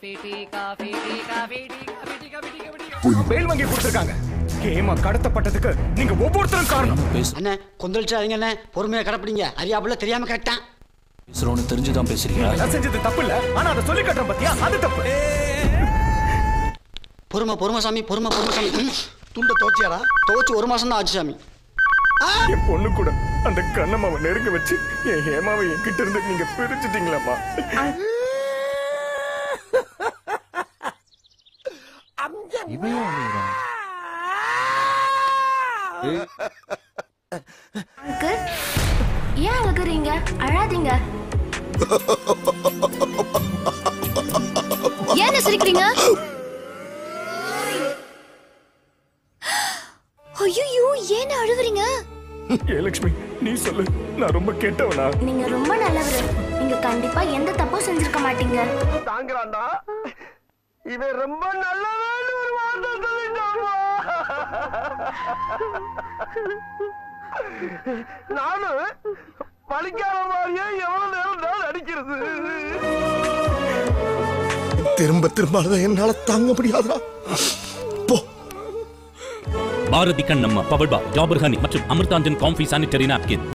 பேல் வாங்கி கொடுத்திருக்காங்க. கேமா கடத்தப்பட்டதுக்கு நீங்க ஒவ்வொருத்தரும் காரணம். அண்ணே கொந்தளிச்சாதீங்க அண்ணே, பொறுமையா கடப்பிடிங்க. அறியாப்புல தெரியாம கேட்டான். பேசுறோன்னு தெரிஞ்சுதான் பேசுறீங்க. நான் செஞ்சது தப்பு இல்ல, ஆனா அதை சொல்லி கட்டுறேன் பத்தியா, அது தப்பு. பொறுமை சாமி, பொறுமை சாமி. துண்ட தோச்சியாரா? தோச்சு 1 மாசம் தான் ஆச்சு சாமி. என் பொண்ணு கூட அந்த கண்ணம்மாவை நெருங்க வச்சு என் ஹேமாவை என்கிட்ட இருந்து நீங்க பிரிச்சுட்டீங்களாமா? அங்கிள், ஏன் அழுகுறீங்க? அழாதீங்க. ஏன் சிரிக்கிறீங்க? ஐயோ, ஏன் அழுகுறீங்க? ஏ லட்சுமி, நீ சொல்லு, நான் ரொம்ப கெட்டவனா? நீங்க ரொம்ப நல்லவர். நீங்க கண்டிப்பா எந்த தப்பும் செஞ்சிருக்க மாட்டீங்க. தாங்கறான்டா. இவன் ரொம்ப நல்லவன்னு ஒரு வார்த்தை சொல்லிட்டாமா. நானும் பழிக்கார மாதிரியே எவ்வளவு நேரம் தான் அடிக்கிறது. திரும்ப திரும்ப என்னால தாங்க முடியாதா? போ. பாரதி கண்ணம்மா, பவர்பா, ஜாபர் ஹனி மற்றும் அமிர்தாஞ்சன் காம்பி சானிட்டரி நாப்கின்.